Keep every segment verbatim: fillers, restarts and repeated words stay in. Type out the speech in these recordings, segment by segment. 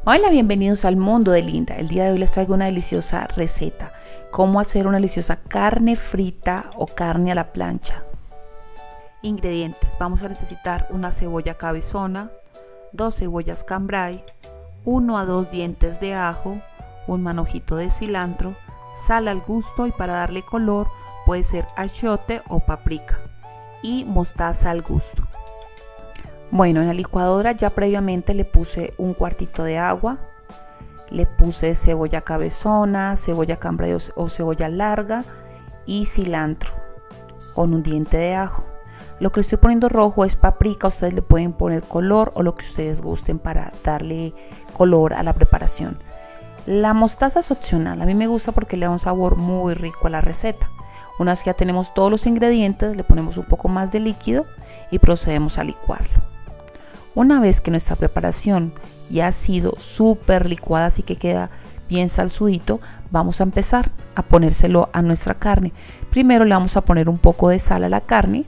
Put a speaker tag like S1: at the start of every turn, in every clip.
S1: Hola, bienvenidos al mundo de Linda. El día de hoy les traigo una deliciosa receta. Cómo hacer una deliciosa carne frita o carne a la plancha. Ingredientes: vamos a necesitar una cebolla cabezona, dos cebollas cambray, uno a dos dientes de ajo, un manojito de cilantro, sal al gusto y para darle color puede ser achiote o paprika y mostaza al gusto. Bueno, en la licuadora ya previamente le puse un cuartito de agua, le puse cebolla cabezona, cebolla cambray o, o cebolla larga y cilantro con un diente de ajo. Lo que le estoy poniendo rojo es paprika, ustedes le pueden poner color o lo que ustedes gusten para darle color a la preparación. La mostaza es opcional, a mí me gusta porque le da un sabor muy rico a la receta. Una vez que ya tenemos todos los ingredientes, le ponemos un poco más de líquido y procedemos a licuarlo. Una vez que nuestra preparación ya ha sido súper licuada, así que queda bien salsudito, vamos a empezar a ponérselo a nuestra carne. Primero le vamos a poner un poco de sal a la carne.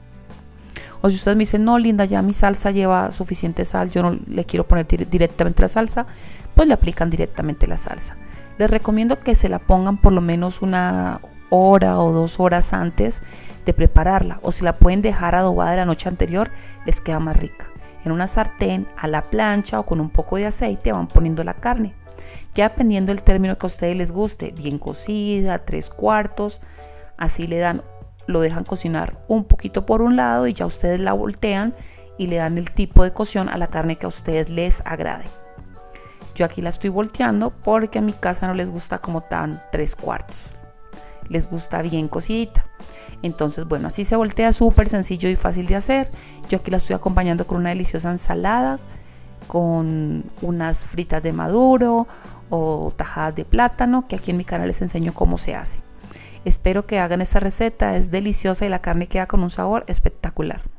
S1: O si ustedes me dicen, no Linda, ya mi salsa lleva suficiente sal, yo no le quiero poner directamente la salsa, pues le aplican directamente la salsa. Les recomiendo que se la pongan por lo menos una hora o dos horas antes de prepararla, o si la pueden dejar adobada de la noche anterior, les queda más rica. En una sartén, a la plancha o con un poco de aceite van poniendo la carne, ya dependiendo del término que a ustedes les guste, bien cocida, tres cuartos, así le dan, lo dejan cocinar un poquito por un lado y ya ustedes la voltean y le dan el tipo de cocción a la carne que a ustedes les agrade. Yo aquí la estoy volteando porque a mi casa no les gusta como tan tres cuartos, les gusta bien cocidita. Entonces, bueno, así se voltea, súper sencillo y fácil de hacer. Yo aquí la estoy acompañando con una deliciosa ensalada, con unas fritas de maduro o tajadas de plátano, que aquí en mi canal les enseño cómo se hace. Espero que hagan esta receta, es deliciosa y la carne queda con un sabor espectacular.